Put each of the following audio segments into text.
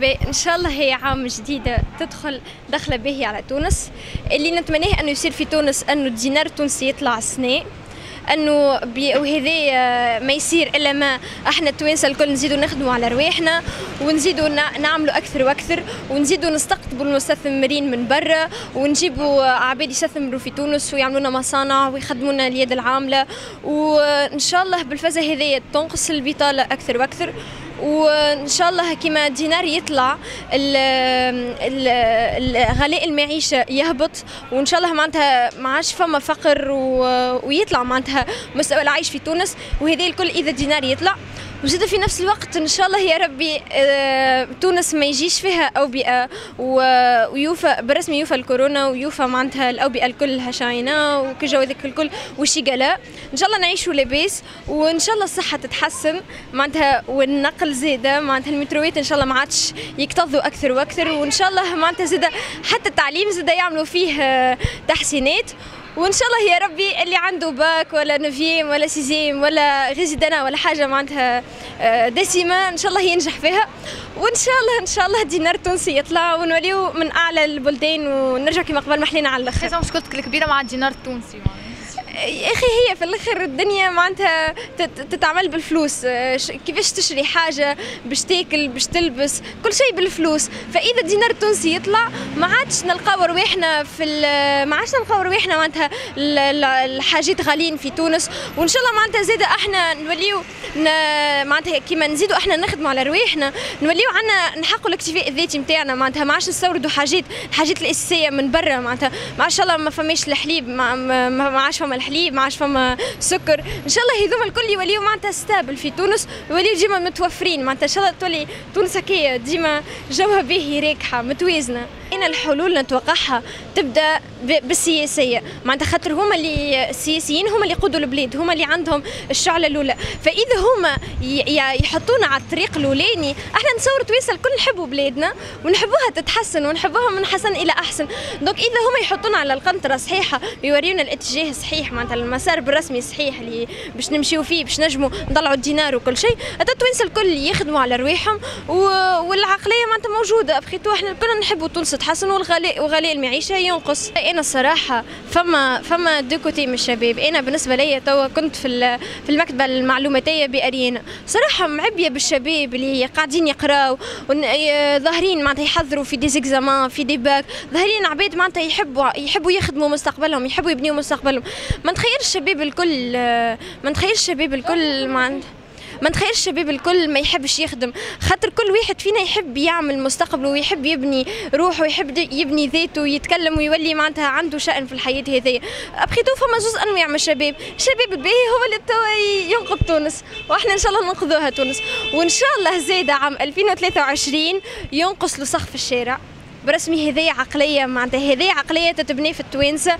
ان شاء الله هي عام جديده تدخل دخله باهيه على تونس. اللي نتمناه انه يصير في تونس انه الدينار التونسي يطلع السنه، انه وهذا ما يصير الا ما احنا التوانسه الكل نزيدوا نخدموا على رواحنا ونزيدوا نعملوا اكثر واكثر، ونزيدوا نستقطبوا المستثمرين من برا ونجيبوا عباد يستثمروا في تونس ويعملوا لنا مصانع ويخدموا لنا اليد العامله. وان شاء الله بالفازه هذه تنقص البطاله اكثر واكثر، وان شاء الله كما الدينار يطلع غلاء المعيشه يهبط، وان شاء الله معناتها ما عادش فما فقر ويطلع معناتها مستوى العيش في تونس، وهذا الكل اذا الدينار يطلع. وزيد في نفس الوقت ان شاء الله يا ربي تونس ما يجيش فيها اوبئه ويوفى بالرسمي يوفى الكورونا ويوفى معناتها الاوبئه الكل هشاينه وكجو هذاك الكل وشيقلا. ان شاء الله نعيشوا لاباس، وان شاء الله الصحه تتحسن معناتها، والنقل زاده معناتها المتروات ان شاء الله ما عادش يكتظوا اكثر واكثر، وان شاء الله معناتها زاده حتى التعليم زاده يعملوا فيه تحسينات. وان شاء الله يا ربي اللي عنده باك ولا نوفيام ولا سيزيم ولا غيزيدانا ولا حاجه معناتها دسمه ان شاء الله ينجح فيها، وان شاء الله الدينار التونسي يطلع ونوليو من اعلى البلدان ونرجع كما قبل محلينا على الاخر. شنو مشكلتك الكبيره مع الدينار التونسي؟ يا اخي هي في الاخر الدنيا معناتها تتعمل بالفلوس، كيفاش تشري حاجه باش تاكل باش تلبس كل شيء بالفلوس. فاذا الدينار التونسي يطلع ما عادش نلقاو رواحنا معناتها الحاجات غاليين في تونس. وان شاء الله معناتها زاده احنا نوليو معناتها كيما نزيدوا احنا نخدموا على رواحنا نوليو عندنا نحققوا الاكتفاء الذاتي نتاعنا، معناتها ما عادش نستوردوا الحاجات الاساسيه من برا، معناتها ما شاء الله ما فماش الحليب ما عادش فما الحليب ما عادش فما سكر. ان شاء الله هذوما الكل يوليو معناتها ستابل في تونس ويوليو ديما متوفرين، معناتها ان شاء الله تولي تونس هكايا ديما جوها باهي راكحه متوازنه. انا الحلول نتوقعها تبدا بالسياسيه، معناتها خاطر هما اللي السياسيين هما اللي يقودوا البلاد، هما اللي عندهم الشعله الاولى. فاذا هما يحطونا على الطريق الاولاني احنا نتصور تويسا الكل نحبوا بلادنا ونحبوها تتحسن ونحبوها من حسن الى احسن. دونك اذا هما يحطونا على القنطره صحيحه ويوريونا الاتجاه الصحيح معناتها المسار بالرسمي الصحيح اللي باش نمشيو فيه باش نجموا نطلعوا الدينار وكل شيء، التوانسه الكل يخدموا على رواحهم والعقليه معناتها موجوده. بخيتو احنا كلنا نحبوا تونس تحسن وغلاء المعيشه ينقص. انا الصراحه فما دو كوتي من الشباب. انا بالنسبه لي توا كنت في المكتبه المعلوماتيه باريانا، صراحه معبيه بالشباب اللي قاعدين يقراو ظاهرين معناتها يحضروا في دي زيكزامان في دي باك، ظاهرين عباد معناتها يحبوا يخدموا مستقبلهم، يحبوا يبنيوا مستقبلهم. ما نتخيلش الشباب الكل ما يحبش يخدم، خاطر كل واحد فينا يحب يعمل مستقبله ويحب يبني روحه ويحب يبني ذاته ويتكلم ويولي معناتها عنده شأن في الحياة هذيا. أبخيتو فما زوز أنواع من الشباب الباهي هو اللي توا ينقذ تونس، واحنا إن شاء الله ننقذوها تونس. وإن شاء الله زاده عام 2023 ينقص له سقف الشارع برسمي. هذه عقليه معناتها هذه عقليه تتبني في التوانسه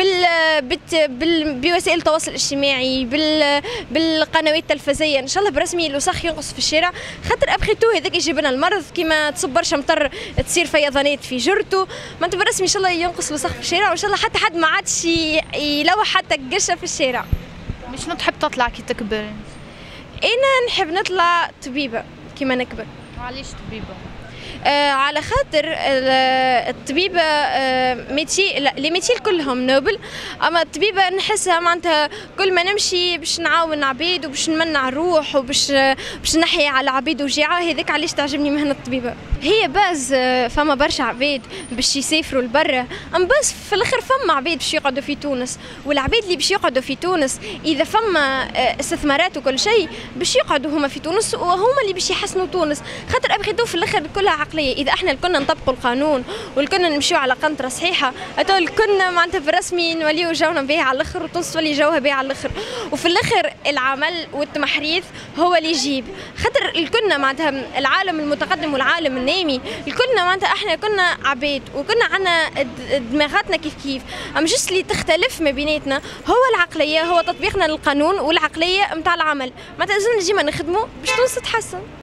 بوسائل التواصل الاجتماعي بالقنوات التلفزيونيه. ان شاء الله برسمي الوسخ ينقص في الشارع، خاطر ابخيتو هذاك يجيب لنا المرض كيما تصب برشا مطر تصير فيضانات في جرته. معناتها برسمي ان شاء الله ينقص الوسخ في الشارع، وان شاء الله حتى حد ما عادش يلوح حتى قشه في الشارع. شنو تحب تطلع كي تكبر؟ انا نحب نطلع طبيبه كيما نكبر. وعلاش طبيبه؟ على خاطر الطبيبه لي ميتي كلهم نوبل، اما الطبيبه نحسها معناتها كل ما نمشي باش نعاون عبيد وباش نمنع الروح وباش نحيي على عبيد وجيعه. هذاك علاش تعجبني مهنه الطبيبه. هي باز فما برشا عبيد باش يسافروا لبرا، اما باز في الاخر فما عبيد باش يقعدوا في تونس، والعبيد اللي باش يقعدوا في تونس اذا فما استثمارات وكل شيء باش يقعدوا هما في تونس وهما اللي باش يحسنوا تونس. خاطر ابغيتو في الاخر كلها عقليه. اذا احنا الكلنا نطبقوا القانون والكلنا نمشيو على قنطره صحيحه اتو الكلنا معناتها بالرسمي نوليو جونا باهي على الاخر وتونس تولي جوها باهي على الاخر. وفي الاخر العمل والتمحريث هو اللي يجيب، خاطر الكلنا معناتها العالم المتقدم والعالم النامي الكلنا معناتها احنا كنا عباد وكنا عندنا دماغاتنا كيف اما جست اللي تختلف ما بيناتنا هو العقليه، هو تطبيقنا للقانون والعقليه نتاع العمل. معناتها لازم ديما نخدموا باش تونس تتحسن.